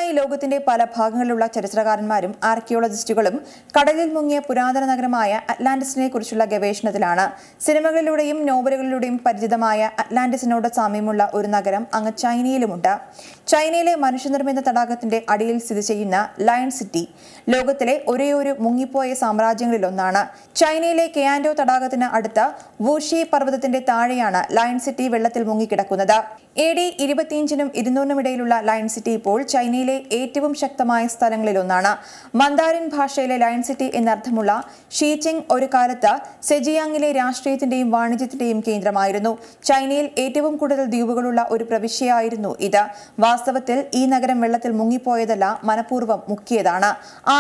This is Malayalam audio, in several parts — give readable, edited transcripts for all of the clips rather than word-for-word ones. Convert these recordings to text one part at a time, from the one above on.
ആദ്യമായി ലോകത്തിന്റെ പല ഭാഗങ്ങളിലുള്ള ചരിത്രകാരന്മാരും ആർക്കിയോളജിസ്റ്റുകളും കടലിൽ മുങ്ങിയ പുരാതന നഗരമായ അറ്റ്ലാന്റിസിനെ കുറിച്ചുള്ള ഗവേഷണത്തിലാണ്. സിനിമകളിലൂടെയും നോവലുകളിലൂടെയും പരിചിതമായ അറ്റ്ലാന്റിസിനോട് സാമ്യമുള്ള ഒരു നഗരം അങ്ങ് ചൈനയിലുമുണ്ട്. ചൈനയിലെ മനുഷ്യനിർമ്മിത തടാകത്തിന്റെ അടിയിൽ സ്ഥിതി ചെയ്യുന്ന ലയൺ സിറ്റി ലോകത്തിലെ ഒരേയൊരു മുങ്ങിപ്പോയ സാമ്രാജ്യങ്ങളിലൊന്നാണ്. ചൈനയിലെ കെയാൻഡോ തടാകത്തിന് അടുത്ത് വൂഷി പർവ്വതത്തിന്റെ താഴെയാണ് ലയൺ സിറ്റി വെള്ളത്തിൽ മുങ്ങിക്കിടക്കുന്നത്. AD 25-നും 200-നും ഇടയിലുള്ള ലയൺ സിറ്റി ഇപ്പോൾ ചൈനയിലെ ഏറ്റവും ശക്തമായ സ്ഥലങ്ങളിലൊന്നാണ്. മന്ദാരിൻ ഭാഷയിലെ ലയൺ സിറ്റി എന്നർത്ഥമുള്ള ഷീചെങ് ഒരു കാലത്ത് സെജിയാങ്ങിലെ രാഷ്ട്രീയത്തിന്റെയും വാണിജ്യത്തിന്റെയും കേന്ദ്രമായിരുന്നു. ചൈനയിൽ ഏറ്റവും കൂടുതൽ ദ്വീപുകളുള്ള ഒരു പ്രവിശ്യയായിരുന്നു ഇത്. വാസ്തവത്തിൽ ഈ നഗരം വെള്ളത്തിൽ മുങ്ങിപ്പോയതല്ല, മനഃപൂർവ്വം മുക്കിയതാണ്.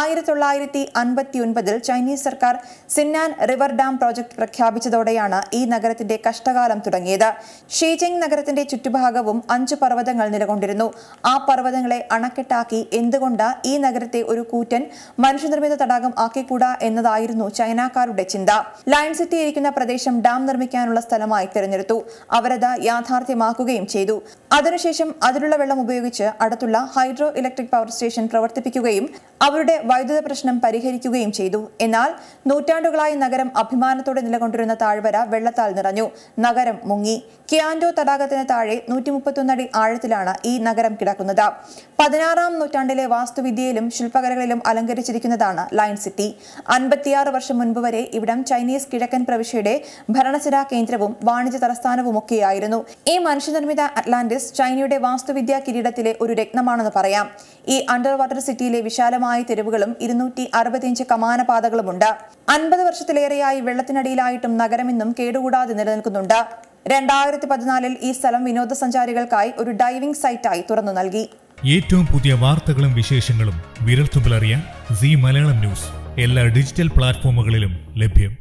1959-ൽ ചൈനീസ് സർക്കാർ സിന്നാൻ റിവർ ഡാം പ്രോജക്ട് പ്രഖ്യാപിച്ചതോടെയാണ് ഈ നഗരത്തിന്റെ കഷ്ടകാലം തുടങ്ങിയത്. ഷീചെങ് നഗരത്തിന്റെ ചുറ്റുഭാഗവും 5 പർവ്വതങ്ങൾ നിലകൊണ്ടിരുന്നു. ആ പർവ്വതങ്ങളെ അണക്കെട്ടാക്കി എന്തുകൊണ്ട് ഈ നഗരത്തെ ഒരു കൂറ്റൻ മനുഷ്യനിർമ്മിത തടാകം ആക്കിക്കൂടാ എന്നതായിരുന്നു ചൈനക്കാരുടെ ചിന്ത. ലയൺ സിറ്റി ഇരിക്കുന്ന പ്രദേശം ഡാം നിർമ്മിക്കാനുള്ള സ്ഥലമായി തിരഞ്ഞെടുത്തു. അവരത് യാഥാർത്ഥ്യമാക്കുകയും ചെയ്തു. അതിനുശേഷം അതിലുള്ള വെള്ളം ഉപയോഗിച്ച് അടുത്തുള്ള ഹൈഡ്രോ ഇലക്ട്രിക് പവർ സ്റ്റേഷൻ പ്രവർത്തിപ്പിക്കുകയും അവരുടെ വൈദ്യുത പ്രശ്നം പരിഹരിക്കുകയും ചെയ്തു. എന്നാൽ നൂറ്റാണ്ടുകളായി നഗരം അഭിമാനത്തോടെ നിലകൊണ്ടിരുന്ന താഴ്വര വെള്ളത്താൽ നിറഞ്ഞു. നഗരം മുങ്ങി. കിയാൻഡോ തടാകത്തിന് താഴെ 131 അടി ആഴത്തിലാണ് ഈ നഗരം കിടക്കുന്നത്. 16-ാം നൂറ്റാണ്ടിലെ വാസ്തുവിദ്യയിലും ശില്പകലകളിലും അലങ്കരിച്ചിരിക്കുന്നതാണ് ലയൺ സിറ്റി. 56 വർഷം മുൻപ് വരെ ഇവിടം ചൈനീസ് കിഴക്കൻ പ്രവിശ്യയുടെ ഭരണസിരാ കേന്ദ്രവും വാണിജ്യ തലസ്ഥാനവുമൊക്കെയായിരുന്നു. ഈ മനുഷ്യനിർമ്മിത അറ്റ്ലാന്റിസ് ചൈനയുടെ വാസ്തുവിദ്യാ കിരീടത്തിലെ ഒരു രത്നമാണെന്ന് പറയാം. ഈ അണ്ടർ വാട്ടർ സിറ്റിയിലെ വിശാലമായ തെരുവുകളും 265 കമാനപാതകളുമുണ്ട്. 50 വർഷത്തിലേറെയായി വെള്ളത്തിനടിയിലായിട്ടും നഗരം ഇന്നും കേടുകൂടാതെ നിലനിൽക്കുന്നുണ്ട്. 2014-ൽ ഈ സ്ഥലം വിനോദസഞ്ചാരികൾക്കായി ഒരു ഡൈവിംഗ് സൈറ്റായി തുറന്നു നൽകി. ഏറ്റവും പുതിയ വാർത്തകളും വിശേഷങ്ങളും വിരൽത്തുമ്പിലറിയാൻ സീ മലയാളം ന്യൂസ് എല്ലാ ഡിജിറ്റൽ പ്ലാറ്റ്ഫോമുകളിലും ലഭ്യം.